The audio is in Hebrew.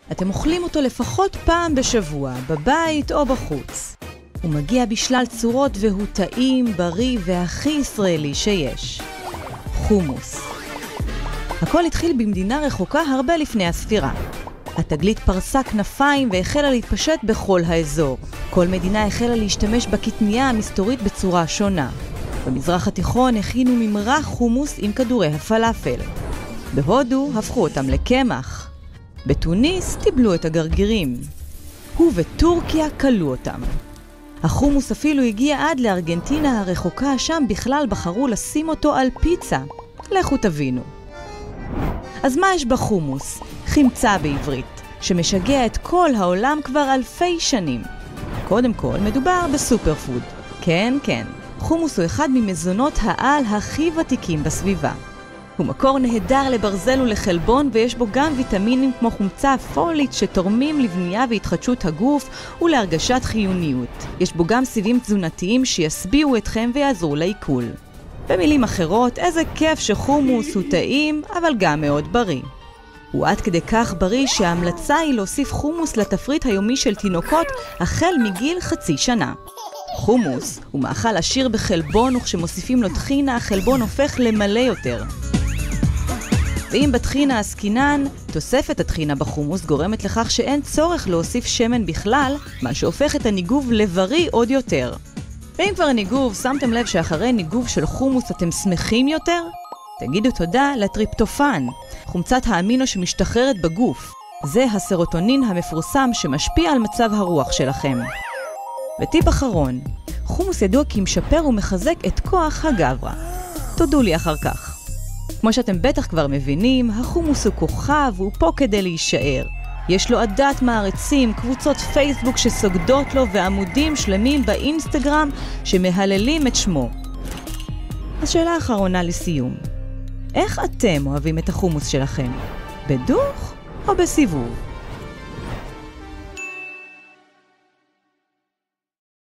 אתם אוכלים אותו לפחות פעם בשבוע, בבית או בחוץ. הוא מגיע בשלל צורות והוא טעים, בריא והכי ישראלי שיש. חומוס. הכל התחיל במדינה רחוקה הרבה לפני הספירה. התגלית פרסה כנפיים והחלה להתפשט בכל האזור. כל מדינה החלה להשתמש בקטניה המסתורית בצורה שונה. במזרח התיכון הכינו ממרח חומוס עם כדורי הפלאפל. בהודו הפכו אותם לקמח. בתוניס טיבלו את הגרגירים. ובטורקיה קלו אותם. החומוס אפילו הגיע עד לארגנטינה הרחוקה, שם בכלל בחרו לשים אותו על פיצה. לכו תבינו. אז מה יש בחומוס? חמצה בעברית, שמשגע את כל העולם כבר אלפי שנים. קודם כל, מדובר בסופר פוד. כן, כן. חומוס הוא אחד ממזונות העל הכי ותיקים בסביבה. הוא מקור נהדר לברזל ולחלבון, ויש בו גם ויטמינים כמו חומצה פולית שתורמים לבנייה והתחדשות הגוף ולהרגשת חיוניות. יש בו גם סיבים תזונתיים שיסביעו אתכם ויעזרו לעיכול. במילים אחרות, איזה כיף שחומוס הוא טעים, אבל גם מאוד בריא. הוא עד כדי כך בריא שההמלצה היא להוסיף חומוס לתפריט היומי של תינוקות החל מגיל חצי שנה. חומוס הוא מאכל עשיר בחלבון, וכשמוסיפים לו טחינה, החלבון הופך למלא יותר. ואם בטחינה עסקינן, תוספת הטחינה בחומוס גורמת לכך שאין צורך להוסיף שמן בכלל, מה שהופך את הניגוב לבריא עוד יותר. ואם כבר ניגוב, שמתם לב שאחרי ניגוב של חומוס אתם שמחים יותר? תגידו תודה לטריפטופן, חומצת האמינו שמשתחררת בגוף. זה הסרוטונין המפורסם שמשפיע על מצב הרוח שלכם. וטיפ אחרון, חומוס ידוע כי משפר ומחזק את כוח הגברה. תודו לי אחר כך. כמו שאתם בטח כבר מבינים, החומוס הוא כוכב והוא פה כדי להישאר. יש לו עדת מעריצים, קבוצות פייסבוק שסוגדות לו ועמודים שלמים באינסטגרם שמהללים את שמו. השאלה האחרונה לסיום. איך אתם אוהבים את החומוס שלכם? בדוך או בסיבוב?